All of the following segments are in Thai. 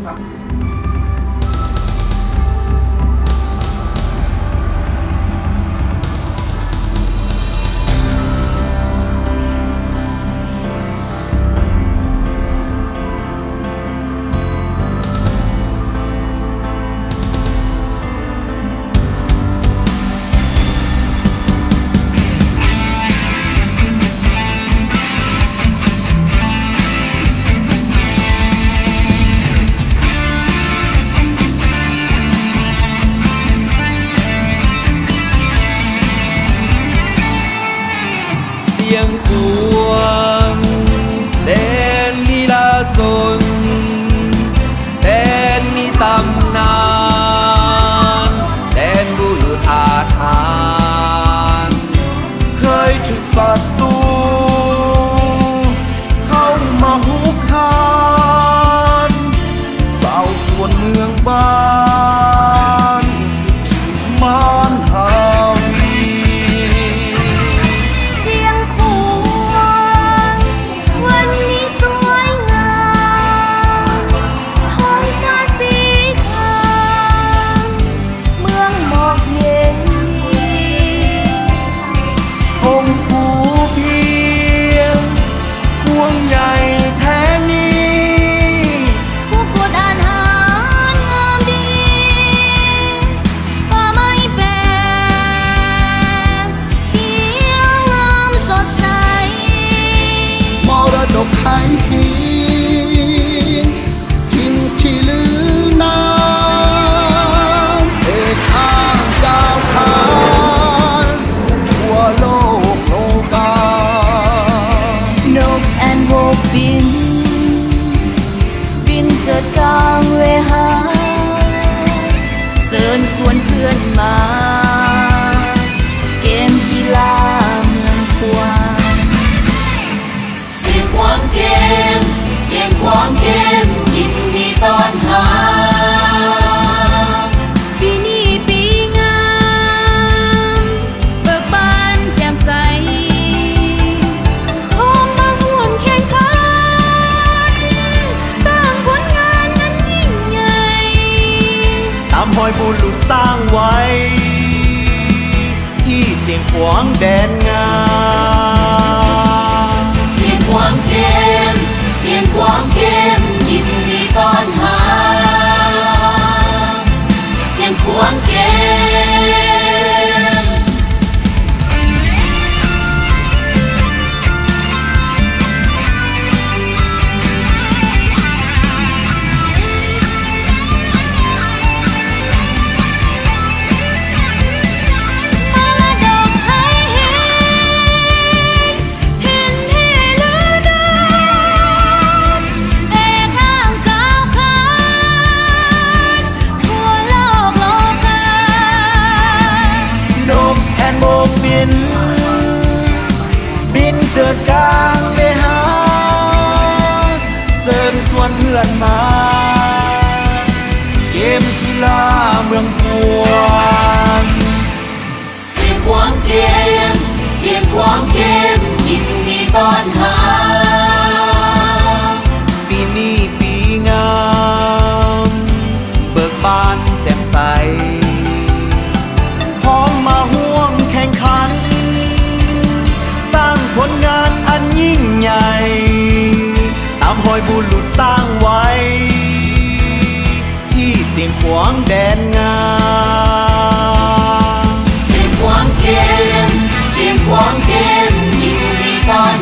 เสียงควงแดนลีลาสนแดนมีตำนานแดนบุรุษอาถรรพ์เคยถูกศัตรูเข้ามาหุกคานสาวขวนเมืองบ้านถึงมานหาดอกไม้หินทิ้งที่ลืมน้ำเอกอ้างดาวขานทั่วโลกโลกานกแอนโบกบินเจิดกลางเวหาเชิญชวนเพื่อนมาเกมกีฬาเมืองควางเสียงความเกมยินดีต้อนรับปีนี้ปีงามเบิกบานแจ่มใสพร้อมมาร่วมแข่งขันสร้างผลงานนั้นยิ่งใหญ่ตามหอยบุรุษสร้างไว้ที่เสียงขวางแดนงามเสียงความเกมยินดีต้อนรับเสียงความเกมบินเจิดกลางไปหาเชิญชวนเพื่อนมาเกมกีฬาเมืองพวงเสียงความเกมยินดีต้อนรับปีนี้ปีงามเบิกบานแจ่มใสพร้อมมาห่วงแข่งขันสร้างผลงานอันยิ่งใหญ่ตามหอยบุรุษสร้างไว้ที่เสียงขวางแดนงามเสียงความเกมยินดีต้อน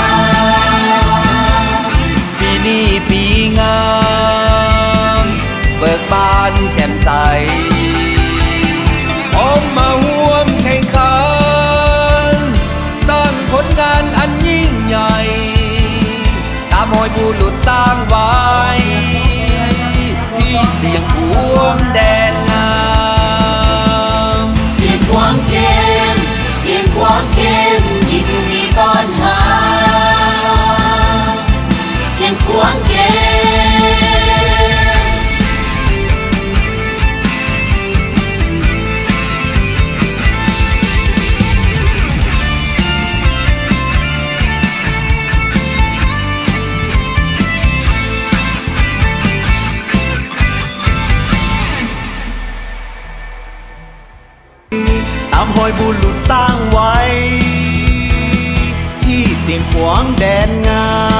รับปีนี้ปีงามเบิกบานแจ่มใสพร้อมมาร่วมแข่งขันสร้างผลงานอันยิ่งใหญ่ตามหอยบุรุษสร้างไว้ที่เสียงขวางแดนงามเสียงขวางแดนงา